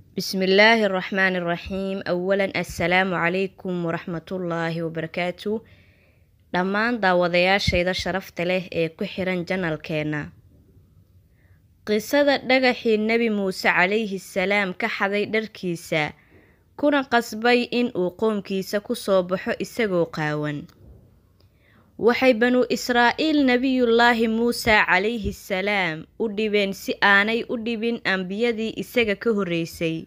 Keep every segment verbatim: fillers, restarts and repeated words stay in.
بسم الله الرحمن الرحيم. أولا السلام عليكم ورحمة الله وبركاته. dhammaan daawadayaashayda sharafta leh ee ku xiran janalkeena. qisada dhagaxii Nabi Muuse calayhi salaam ka xaday dharkiisa kuna qasbay in uu qoomkiisa ku soo baxo isagoo qaawan. waxay banu Israa'iil Nabiyullaahi Muuse calayhi salaam u dhibeen si aanay u dhibin ambiyadii isaga ka horeysay.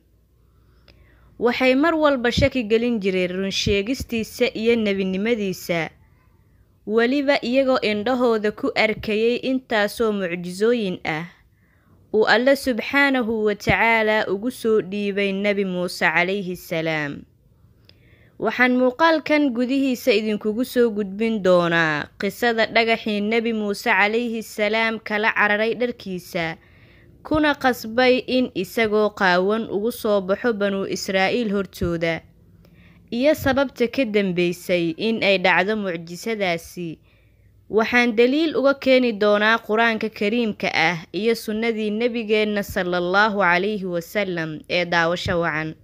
waxay mar walba shaki gelin jireen run sheegistiisa iyo nebinimadiisa, waliba iyagoo indhahooda ku arkayay intaasoo mucjizooyin ah uu Alle subxaanahu wa tacaala ugu soo dhiibay Nabi Muuse calayhi salaam. waxaan muuqaalkan gudihiisa idinkugu soo gudbin doonaa qisada dhagaxii Nabi Muuse calayhi salaam kala cararay dharkiisa kuna qasbay in isagoo qaawan ugu soo baxo banu Israa'iil hortooda, iyo sababta ka dambeysay in ay dhacdo mucjisadaasi. waxaan daliil uga keeni doonaa Quraanka Kariimka ah iyo sunnadii Nabigeena sallallahu calayhi wasallam ee daawasho wacan.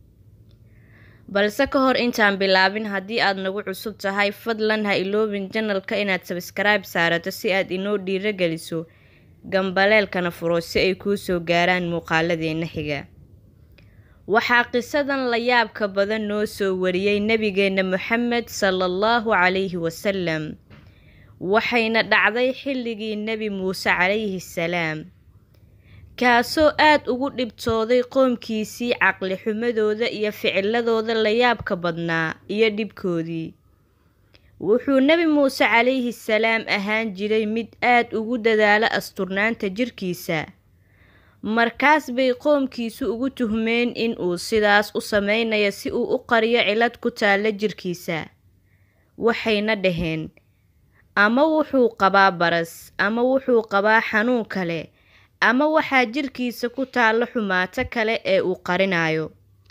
balse ka hor intaan bilaabin, haddii aad nagu cusub tahay fadlan ha iloobin channelka inaad subscribe saarato si aad inoo dhiirigeliso gambaleelkana furo si ay kuu soo gaaraan muuqaaladeena xiga. waxaa qisadan la yaabka badan noo soo wariyay Nabigeena Muxamed sallallahu calayhi wasallam, waxayna dhacday xilligii Nabi Muuse calayhi salaam, kaasoo aad ugu dhibtooday qoomkiisii caqli xumadooda iyo ficiladooda la yaabka badnaa iyo dhibkoodii. wuxuu Nabi Muuse calayhi salaam ahaan jiray mid aad ugu dadaala asturnaanta jirkiisa, markaas bay qoomkiisu ugu tuhmeen in uu sidaas u sameynayo si uu u qariyo cilad ku taalla jirkiisa. waxayna dhaheen, ama wuxuu qabaa baras, ama wuxuu qabaa xanuun kale, ama waxaa jirkiisa ku taalla xumaato kale ee uu qarinayo.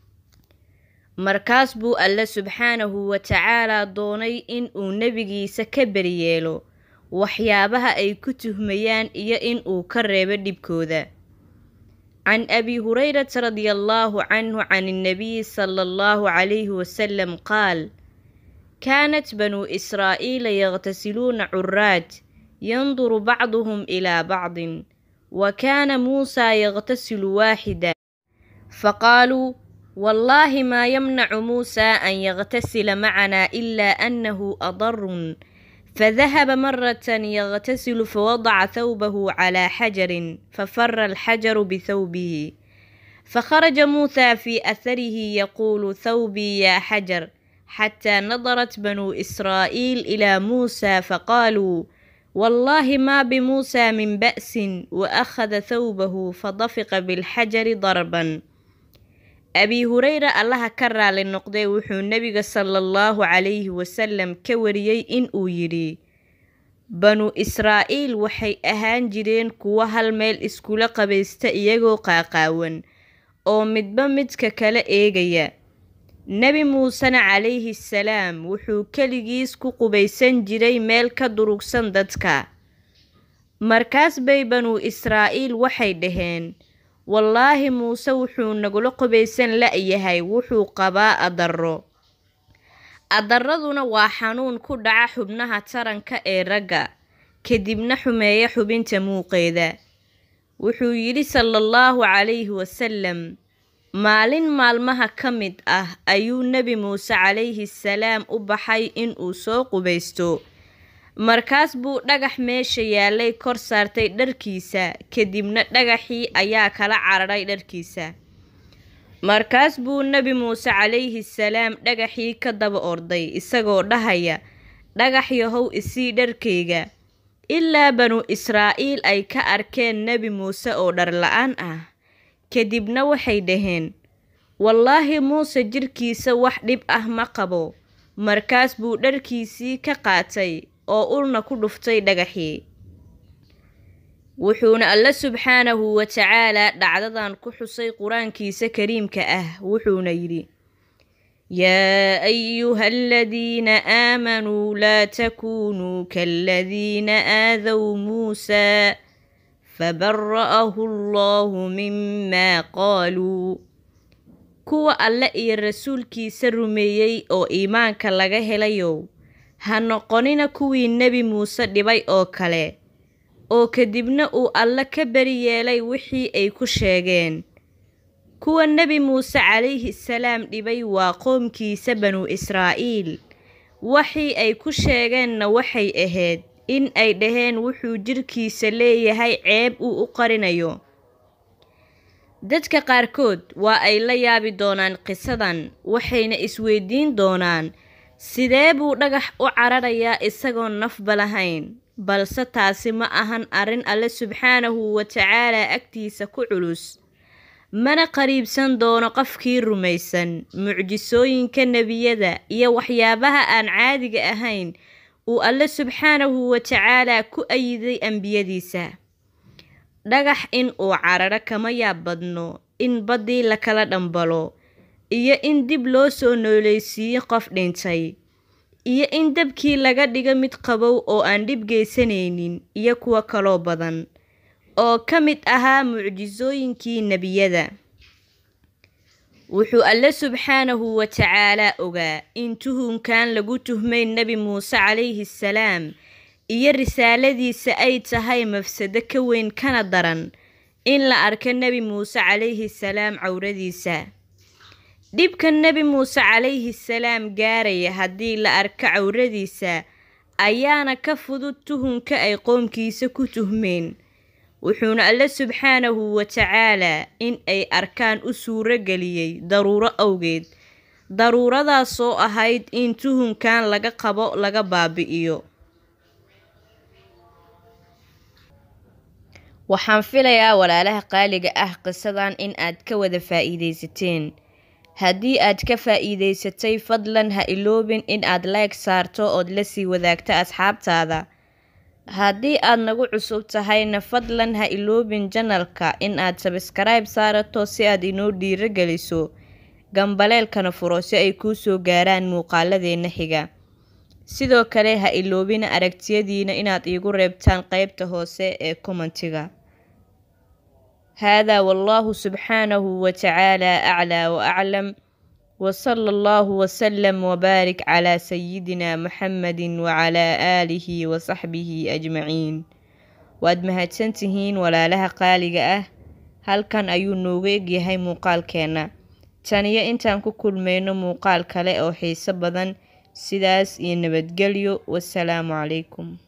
markaas buu Alle subxaanahu wa tacaala doonay in uu nebigiisa ka beriyeelo waxyaabaha ay ku tuhmayaan iyo in uu ka reebo dhibkooda. can abi hurayrata radiyallahu canhu can النبي صلى الله عليه وسلم قال: كانت بنو إسرائيل يغتسلون عرات ينظر بعضهم إلى بعض، وكان موسى يغتسل واحدا، فقالوا: والله ما يمنع موسى أن يغتسل معنا إلا أنه أضر. فذهب مرة يغتسل فوضع ثوبه على حجر ففر الحجر بثوبه، فخرج موسى في أثره يقول: ثوبي يا حجر، حتى نظرت بنو إسرائيل إلى موسى فقالوا: والله ما بموسى من بأس، وأخذ ثوبه فضفق بالحجر ضربا. أبي هريرة الله كرر للنقضي وحو النبي صلى الله عليه وسلم كوريي إن أويري بنو إسرائيل وحي أهان جيرين كوا هالميل إسكولا قبيستا إيغو قاقاون أو مدبا مدك كلا إيغيا. نبي موسى عليه السلام وحو كاليجيس كو قبيسان جيري ميل كدروكسان دادكا. مركاس بي بنو إسرائيل وحي دهين: والله موسى وحو نقول قبيسان لأيهاي وحو قباء أضرو. أضرادنا واحانون كو دعا حبنها ترنكا اي رقا كدبنا حمايا حبين تموقيدا. وحو يلي صلى الله عليه وسلم maalin maalmaha ka mid ah ayuu Nabi Muuse calayhi salaam u baxay in uu soo qubaysto. markaas buu dhagax meesha yaalay kor saartay dharkiisa, kadibna dhagaxii ayaa kala cararay dharkiisa. markaas buu Nabi Muuse calayhi salaam dhagaxii ka daba orday isagoo dhahaya: dhagax yahow isii dharkayga. ilaa banu Israa'iil ay ka arkeen Nabi Muuse oo dhar la'aan ah. kadibna waxay dhaheen: wallaahi Muuse jirkiisa wax dhib ah ma qabo. markaas buu dharkiisii ka qaatay oo ulna ku dhuftay dhagaxii. wuxuuna Alle subxaanahu wa tacaala dhacdadan ku xusay Quraankiisa Kariimka ah, wuxuuna yidhi: يا أيها الذين آمنوا لا تكونوا كالذين آذوا موسى فبرأه الله مما قالوا kuwa alle iyo rasuulkiisa rumeeyey oo iimaanka laga helayow, ha noqonina kuwii nebi muuse dhibay oo kale, oo kadibna uu alle ka beri yeelay wixii ay ku sheegeen. kuwa nebi muuse calayhi salaam dhibay waa qoomkiisa banu Israa'iil. waxii ay ku sheegeenna waxay ahayd in ay dhaheen wuxuu jirkiisa leeyahay ceeb uu u qarinayo. dadka qaarkood waa ay la yaabi doonaan qisadan, waxayna isweydiin doonaan sidee buu dhagax u cararayaa isagoo nafba lahayn. balse taasi ma ahan arrin alle subxaanahu wa tacaala agtiisa ku culus, mana qariibsan doono qofkii rumaysan mucjisooyinka nebiyada iyo waxyaabaha aan caadiga ahayn uu alle subxaanahu wa tacaala ku ayiday ambiyadiisa. dhagax in uu cararo kama yaab badno in baddii la kala dhambalo, iyo in dib loo soo nooleysiiyo qof dhintay, iyo in dabkii laga dhigo mid qabow oo aan dhib geysanaynin, iyo kuwa kaloo badan oo ka mid ahaa mucjisooyinkii nebiyada. wuxuu alle subxaanahu wa tacaala ogaa in tuhunkan lagu tuhmay nebi muuse calayhi salaam iyo risaaladiisa ay tahay mafsado ka weyn kana daran in la arko nebi muuse calayhi salaam cawradiisa. dhibka nebi muuse calayhi salaam gaaraya haddii la arko cawradiisa ayaana ka fudud tuhunka ay qoomkiisa ku tuhmeen. wuxuuna alle subxaanahu wa tacaala in ay arkaan u suuro geliyey daruuro awgeed, daruuradaasoo ahayd in tuhunkan laga qabo laga baabi'iyo. waxaan filayaa walaalaha qaaliga ah qisadan in aad ka wada faa'iidaysateen. haddii aad ka faa'iidaysatay fadlan ha iloobin in aad like saarto ood la sii wadaagto asxaabtaada. haddii aad nagu cusub tahayna fadlan ha iloobin janalka in aad subscribe saarato si aad inoo dhiirigeliso, gambaleelkana furo si ay kuu soo gaaraan muuqaaladeena xiga. sidoo kale ha iloobina aragtiyadiina inaad iigu reebtaan qaybta hoose ee commentiga. هذا والله سبحانه وتعالى أعلى وأعلم، وصلى الله وسلم وبارك على سيدنا محمد وعلى آله وصحبه أجمعين. وأد mahadsantihiin walaalaha qaaliga ah, halkan ayuu nooga egyahay muuqaalkeena. taniyo intaan ku kulmayno muuqaal kale oo xiiso badan, sidaas iyo nabadgelyo. wassalaamu calaykum.